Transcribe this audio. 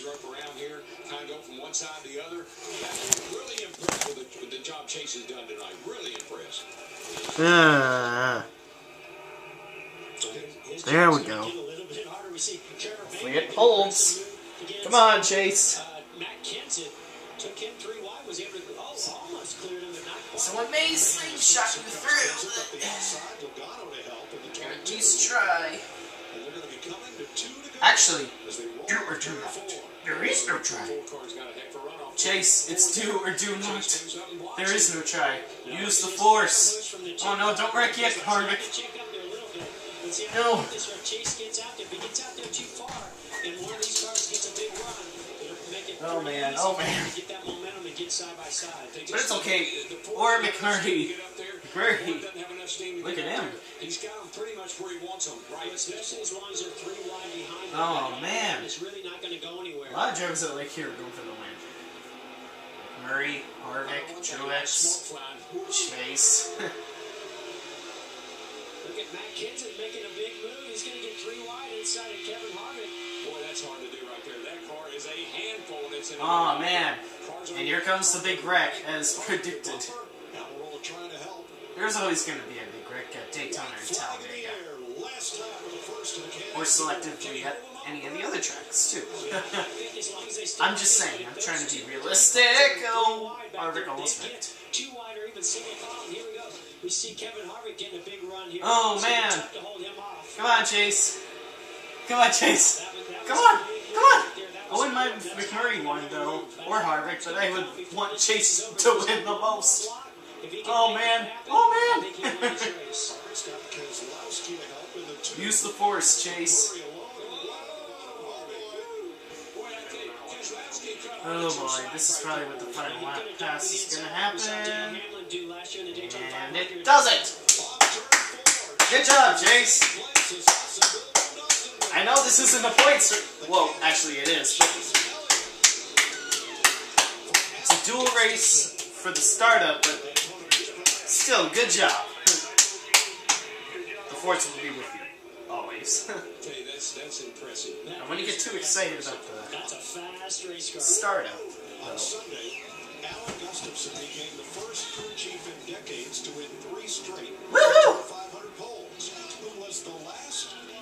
rope around here, kind of go from one side to the other. Really impressed with the job Chase has done tonight. Really impressed. There we go. Hopefully it holds. Come on, Chase. Someone may slingshot you through. At least try. Actually, do or do not. There is no try. Chase, it's do or do not. There is no try. Use the force. Oh no, don't wreck yet, Harvick. No. Oh man, oh man. But it's okay. Or McMurray. McMurray. Look at him. He's got him pretty much where he wants him, right? Especially as long as they're 3 wide behind him. Oh man. It's really not going to go anywhere. A lot of drivers that like here are going for the win. McMurray, Harvick, Truex, Chase. Look at Matt Kenseth making a big move. He's going to get 3 wide inside of Kevin Harvick. Boy, that's hard to do right there. That car is a handful. Oh man. And here comes the big wreck, as predicted. There's always going to be a big wreck at Daytona and Talladega. Or selectively at any of the other tracks, too. I'm just saying, I'm trying to be realistic. Oh, Harvick almost wrecked. Oh, man. Come on, Chase. Come on, Chase. Come on. Come on. I wouldn't mind if McMurray won, though. Or Harvick, but I would want Chase to win the most. Oh, man. Oh, man. Use the force, Chase. Oh boy, this is probably what the final lap pass is going to happen. And it does it! Good job, Chase! I know this isn't a points... Well, actually it is. It's a dual race for the startup, but still, good job. The force will be with you. Always. That's impressive. And when you get too excited about the startup, on Sunday, Alan Gustafson became the first crew chief in decades to win 3 straight 500 poles. Who was the last?